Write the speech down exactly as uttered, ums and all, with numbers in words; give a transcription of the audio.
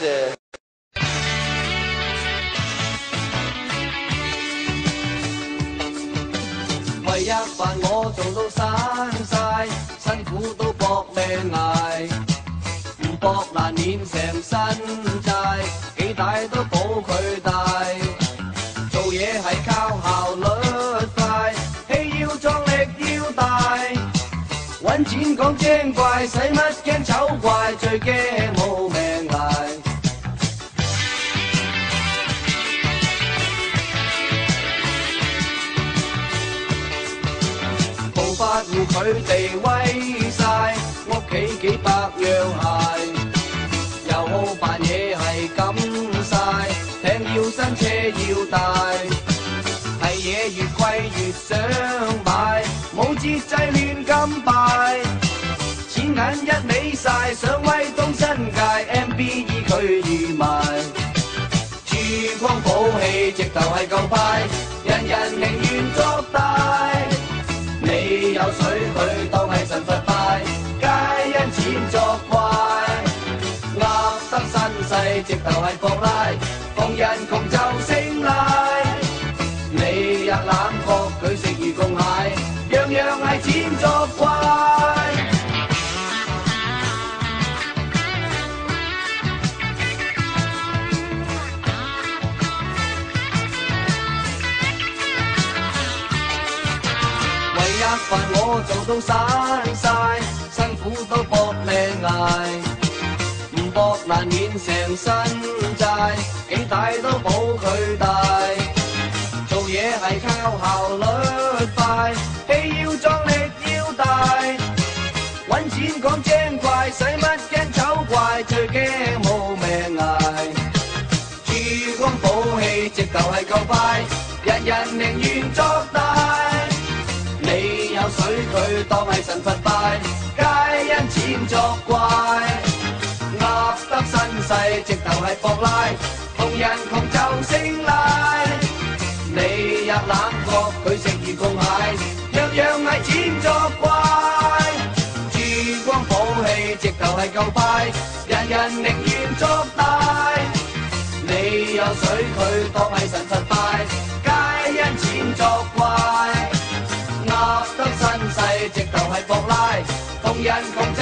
謝。為一飯我做到散晒，辛苦都搏命捱，唔搏難免成身債，幾大都保佢大。做嘢係靠效率快，氣要壯力要大，揾錢講精怪，使乜驚醜怪，最驚冇命捱。法護佢哋威晒，屋企幾百樣鞋，又好扮嘢係咁晒，艇要新車要大，係嘢越貴越想買，冇節制亂咁敗，錢銀一味晒，想威東新界 M B E 佢預埋，珠光寶氣直頭係夠派，人人寧願作大。你有水佢當係神佛拜，皆因錢作怪，呃得身世直頭係博拉，逢人窮就勝賴。你日冷角佢食魚共蟹，樣樣係錢作怪。一飯我做到散晒，辛苦都搏命捱，唔搏難免成身債，幾大都保佢大。做嘢係靠效率快，氣要壯力要大，揾錢講精怪，使乜驚醜怪，最驚冇命捱。珠光寶氣直頭係夠快，人人寧願作大。你有水佢當係神佛拜，皆因錢作怪，呃得身世直頭係博拉，同人窮就勝賴。你日冷角佢食魚共蟹，樣樣係錢作怪。珠光寶氣直頭係夠派，人人寧願作大。你有水佢當係神佛拜，皆因錢作怪。呃得身世直頭係博拉，同人窮。